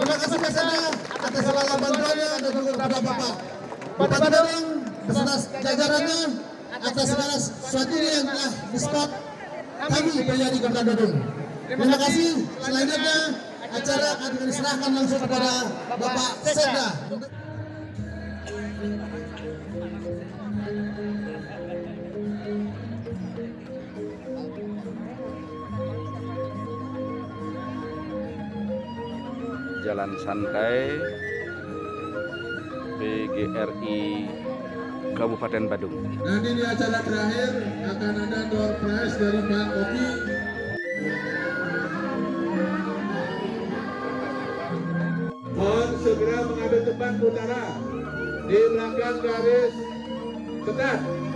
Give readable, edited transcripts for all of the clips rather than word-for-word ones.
Terima kasih Kasada atas segala bantuannya dan juga kepada Bapak Bupati Badung beserta jajarannya atas segala sesuatunya yang telah di-support kami PYRI Kota Badung. Terima kasih. Selanjutnya acara akan diserahkan langsung kepada Bapak Sekda. Jalan santai PGRI Kabupaten Badung. Nanti di acara terakhir akan ada door prize dari Pak Oki. Mohon segera mengambil tempat utara di belakang garis ketat.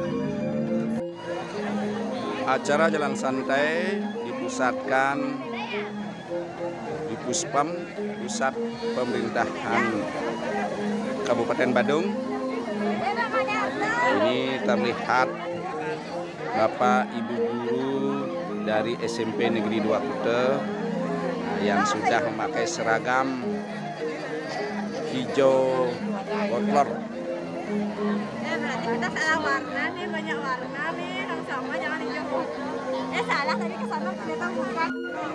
Acara jalan santai dipusatkan di Puspam, Pusat Pemerintahan Kabupaten Badung. Ini terlihat Bapak Ibu guru dari SMP Negeri 2 Kute yang sudah memakai seragam hijau botlor. Berarti kita salah warna nih, banyak warna nih, sama-sama jangan hijau. Salah tadi kesana ternyata bukan.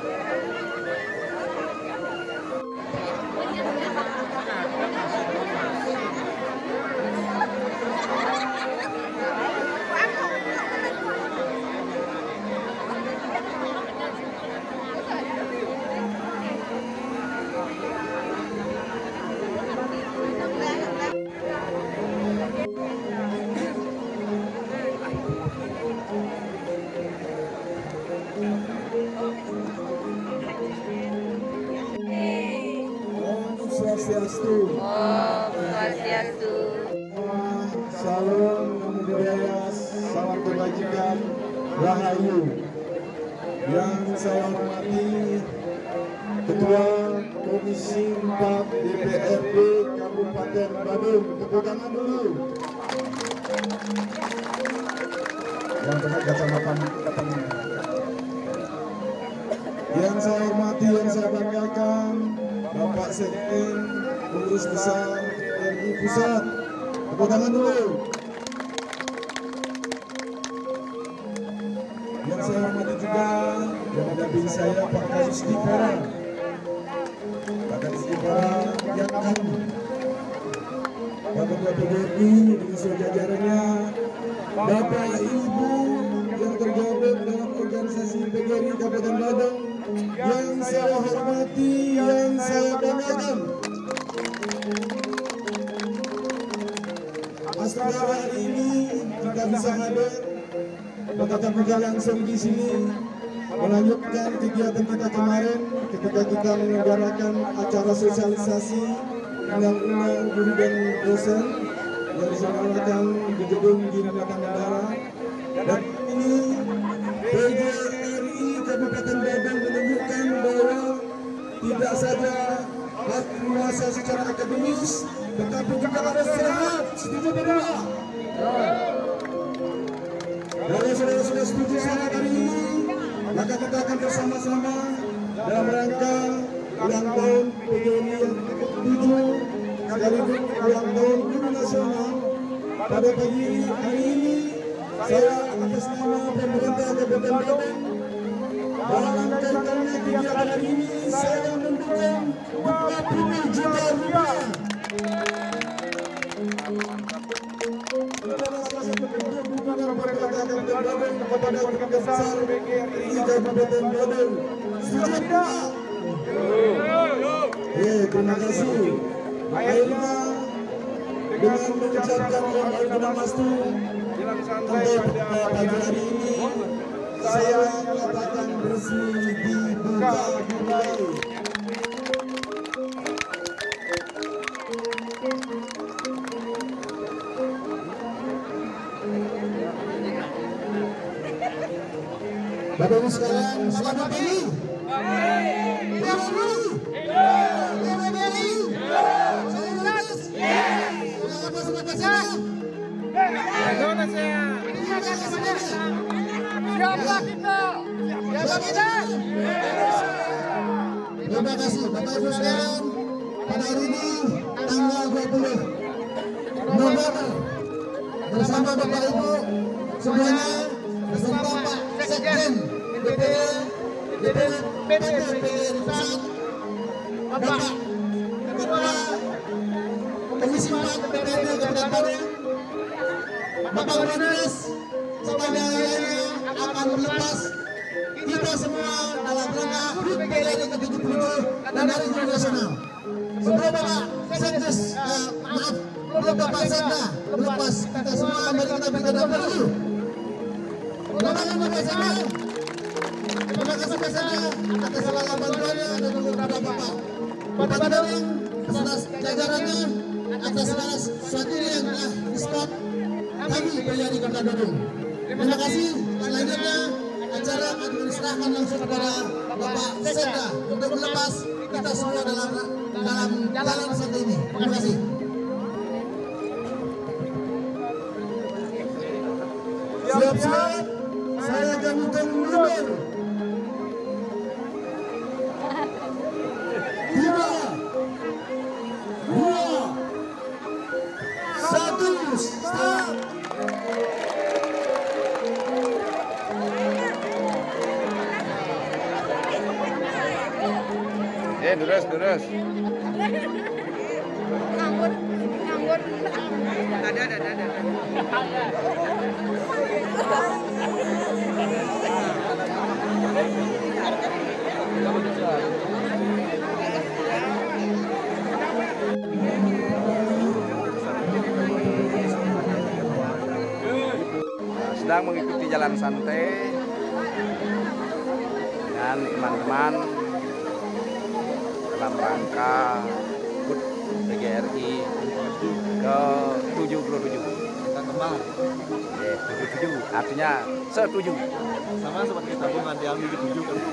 Swastiastu. Swastiastu. Salam Namo Buddhaya, salam kebajikan, rahayu. Yang saya hormati Ketua Komisi 4 DPRD Kabupaten Badung. Tepuk tangan dulu. Yang pakai kacamata katanya. Yang saya hormati, yang saya banggakan, Bapak Sekjen, Pengurus Besar RI Pusat. Tepuk tangan dulu. Yang saya hormati juga yang ada bin saya Pak Kadis Dipora. Pak Kadis Dipora yang kami. Pak Ketua PGRI dengan seluruh jajarannya, Bapak Ibu yang tergabung dalam organisasi PGRI Kabupaten Badung, yang saya hormati, yang saya banggakan. Astaga, hari ini kita bisa hadir bertatap muka langsung di sini melanjutkan kegiatan kita kemarin ketika kita menyelenggarakan acara sosialisasi undang-undang guru dan dosen yang diselenggarakan di gedung di Belakang Negara. Dan ini PGRI Kabupaten Badung menunjukkan bahwa tidak saja berkuasa secara akademis, tetapi juga ada sehat. Setuju tidak? Kalau saudara-saudara setuju sangat hari ini, maka kita akan bersama-sama dalam rangka ulang tahun PGRI yang ke-7 sekaligus ulang tahun Guru Nasional. Pada pagi hari ini, saya atas nama pemerintah Kabupaten Badung dalam kaitannya kegiatan hari ini, saya memberikan 40 juta rupiah. Kepada keluarga besar PGRI Kabupaten Badung. Setuju tidak? Terima kasih. Akhirnya dengan mengucapkan Waalaikumsalam untuk pagi hari ini, saya menyatakan resmi dibuka kembali. Bapak Ibu sekalian, selamat pagi. Terima kasih Bapak Ibu sekalian. hari ini tanggal 20 November bersama Bapak Ibu semuanya beserta Pak Sekjen DPD Pusat, Bapak Ketua Komisi 4 DPD Kabupaten Badung, Bapak Wanis, sebagai lainnya akan melepas kita semua dalam rangka HUT PGRI ke-70 dan Hari Guru Nasional. Sebelum Bapak Sekdes, belum Bapak Sekda melepas kita semua, mari kita berikan dahulu. Terima Bapak Sekda. Terima kasih Pak Sekda atas segala bantuannya dan kepada Bapak Bupati Badung beserta jajarannya atas segala sesuatunya yang telah di-support kami PGRI Kabupaten Badung. Terima kasih. Selanjutnya acara akan diserahkan langsung kepada Bapak Sekda untuk melepas kita semua dalam jalan santai ini. Terima kasih. Siap-siap, saya akan hitung mundur. 3, 2, 1, start. Terus. Nganggur. Ada. Sedang mengikuti jalan santai dengan teman-teman dalam rangka HUT PGRI ke-77. Kita kembang. 77 artinya setuju. Sama seperti tabungan yang dituju kan.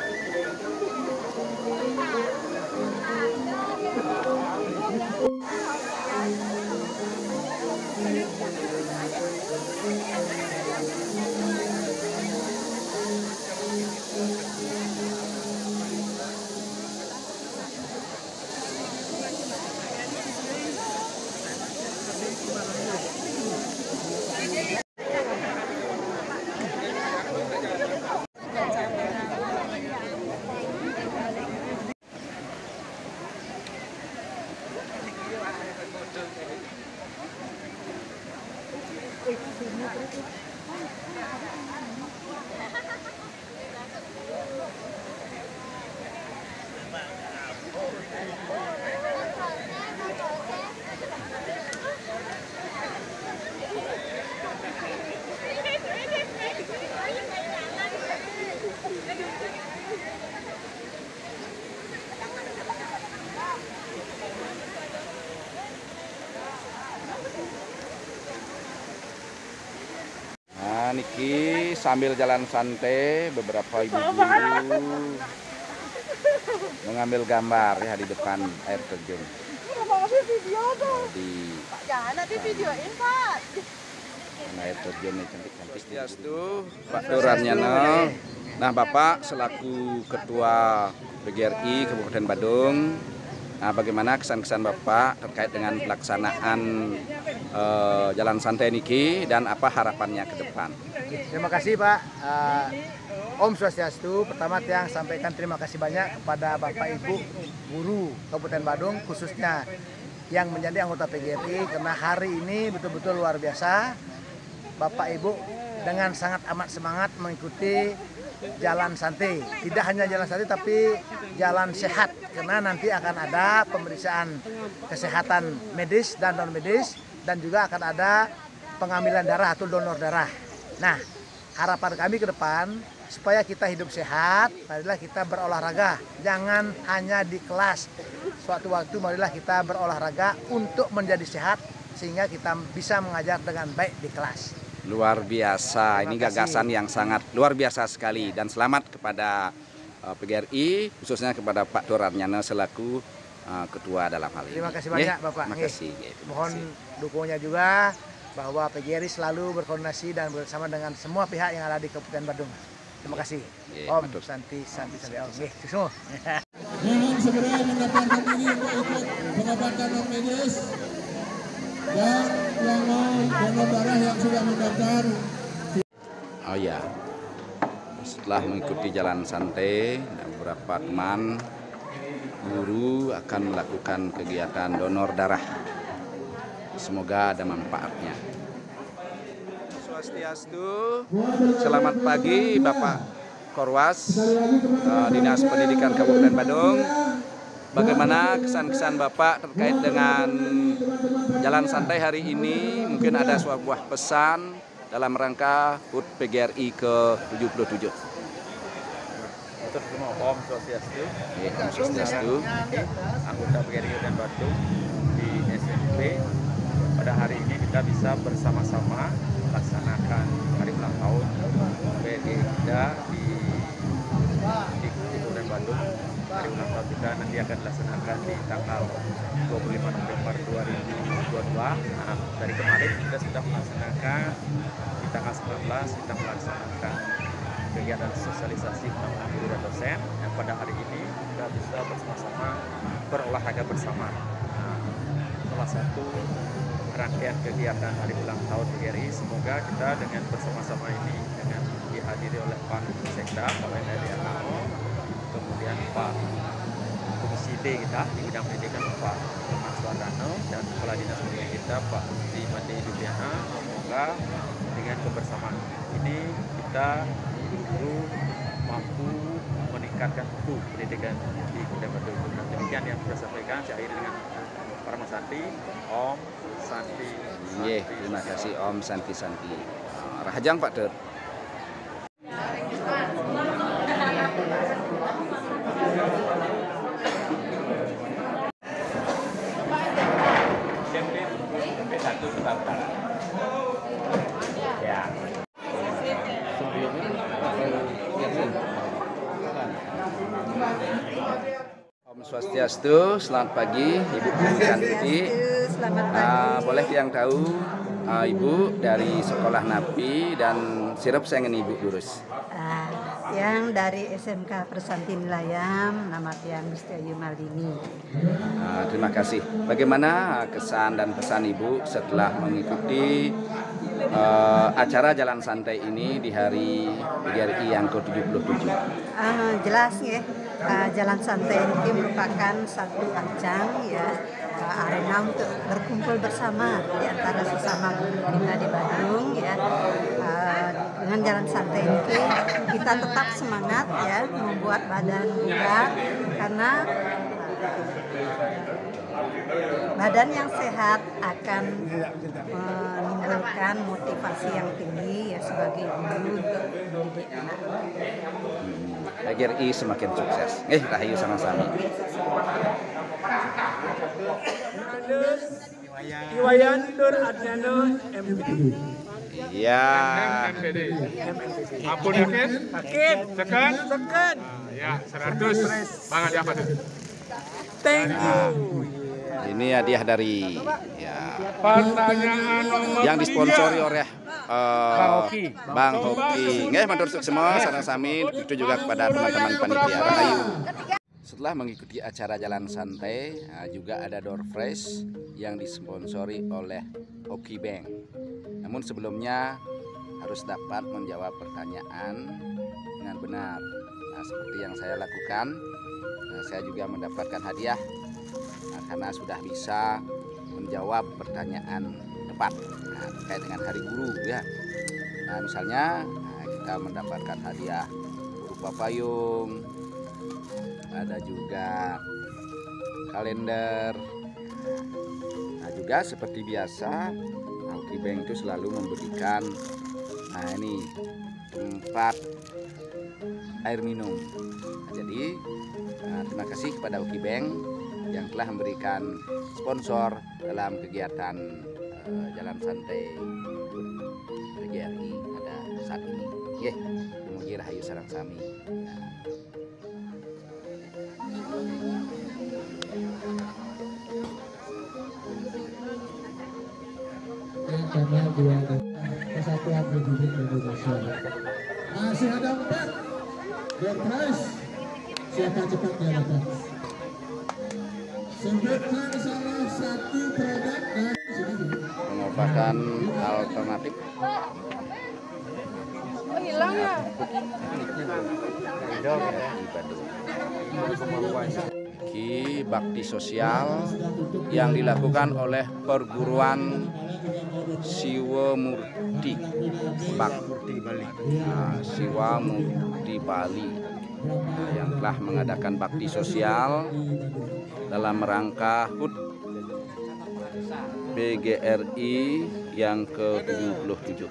Nah, niki sambil jalan santai beberapa ibu-ibu mengambil gambar ya di depan air terjun. Di Nanti videoin Pak. air terjun ini cantik-cantik. Swastiastu, Pak Duranyana. Nah, Bapak selaku Ketua PGRI Kabupaten Badung, nah, bagaimana kesan-kesan Bapak terkait dengan pelaksanaan jalan santai niki dan apa harapannya ke depan? Terima kasih Pak. Om Swastiastu. Pertama Tiang sampaikan terima kasih banyak kepada Bapak Ibu guru Kabupaten Badung, khususnya yang menjadi anggota PGRI, karena hari ini betul-betul luar biasa. Bapak Ibu dengan sangat amat semangat mengikuti jalan santai. Tidak hanya jalan santai tapi jalan sehat, karena nanti akan ada pemeriksaan kesehatan medis dan non medis, dan juga akan ada pengambilan darah atau donor darah. Nah, harapan kami ke depan supaya kita hidup sehat, marilah kita berolahraga. Jangan hanya di kelas. Suatu waktu marilah kita berolahraga untuk menjadi sehat sehingga kita bisa mengajar dengan baik di kelas. Luar biasa, ini gagasan yang sangat luar biasa sekali, dan selamat kepada PGRI, khususnya kepada Pak Duranyana selaku ketua dalam hal ini. Terima kasih banyak Bapak. Terima kasih. Mohon dukungannya juga bahwa PGRI selalu berkoordinasi dan bersama dengan semua pihak yang ada di Kabupaten Badung. Terima kasih. Om, santi Om. mohon segera mendaftarkan diri untuk ikut pengobatan non medis. Dan yang mau donor darah yang sudah mendaftar. Oh ya, setelah mengikuti jalan santai, dan beberapa teman guru akan melakukan kegiatan donor darah. Semoga ada manfaatnya. Swastiastu, selamat pagi Bapak Korwas, Dinas Pendidikan Kabupaten Badung. Bagaimana kesan-kesan Bapak terkait dengan jalan santai hari ini? Mungkin ada sebuah pesan dalam rangka HUT PGRI ke-77. Untuk semua Om Swastiastu, Om Swastiastu, anggota PGRI Kabupaten Badung di SMP. Pada hari ini kita bisa bersama-sama melaksanakan hari ulang tahun PGRI kita di Kabupaten Badung. Hari ulang tahun kita nanti akan dilaksanakan di tanggal 25 November 2022. Nah, dari kemarin kita sudah melaksanakan di tanggal 19 kita melaksanakan kegiatan sosialisasi kepada guru dan dosen. Yang pada hari ini kita bisa bersama-sama berolahraga bersama. Nah, salah satu rangkaian kegiatan hari ulang tahun PGRI, semoga kita dengan bersama-sama ini dengan dihadiri oleh Pak Sekda, Pak Mendayanto, kemudian Pak Komisi D kita di bidang pendidikan Pak Mas Wardano dan Kepala Dinas Pendidikan kita Pak Di Made Dubiana. Semoga dengan kebersamaan ini kita guru mampu meningkatkan mutu pendidikan di Kabupaten Badung. Dan demikian yang saya sampaikan. Saya akhiri dengan Parma Santi, Om Santi. Terima kasih Om Santi. Rahajang Pak Dut. Om Swastiastu, selamat pagi Ibu Santi. Selamat pagi. Boleh yang tahu Ibu dari sekolah Napi dan sirup saya ingin Ibu lurus. Yang dari SMK Persanti Nilayam, nama Tiang Gusti Ayu Maldini. Terima kasih. Bagaimana kesan dan pesan Ibu setelah mengikuti acara jalan santai ini di hari PGRI yang ke-77? Jelas ya, jalan santai ini merupakan satu ajang ya, arena untuk berkumpul bersama di antara sesama guru kita di Badung ya. Dengan jalan santai ini kita tetap semangat ya, membuat badan bugar, karena badan yang sehat akan menimbulkan motivasi yang tinggi ya sebagai guru untuk mendidik anak. PGRI semakin sukses. Rahayu sama-sama. Iwayan Nur Adnano MPD. Iya. Ampun Hakim. Sekan. Ya 100. Bang ada apa tuh? Thank you. Ini hadiah dari Pertanyaan nomor yang disponsori oleh Bang Hoki. Matur semua sareng sami itu juga kepada teman-teman panitia Rahayu. Setelah mengikuti acara jalan santai, juga ada door fresh yang disponsori oleh Hoki Bank. Namun sebelumnya harus dapat menjawab pertanyaan dengan benar. Seperti yang saya lakukan, saya juga mendapatkan hadiah karena sudah bisa menjawab pertanyaan tepat terkait dengan Hari Guru ya. Misalnya kita mendapatkan hadiah berupa payung, ada juga kalender. Juga seperti biasa, Hoki Bank itu selalu memberikan ini tempat air minum. Jadi terima kasih kepada Hoki Bank yang telah memberikan sponsor dalam kegiatan jalan santai PGRI pada saat ini. Mugi rahayu sareng sami. Karena dua Persatuan Republik Indonesia. Masih ada 4 door prize siapa cepat dia dapat. Sebutkan salah satu produk dan pengobatan alternatif. Hilang ya. Bakti sosial yang dilakukan oleh perguruan Siwa Murti Siwa Murti Bali yang telah mengadakan bakti sosial dalam rangka HUT PGRI yang ke-77.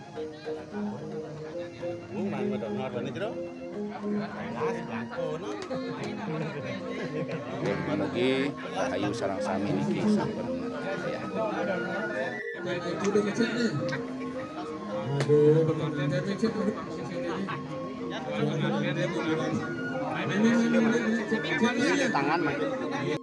Mugi ayu sarang sami niki sampun ya. Tangan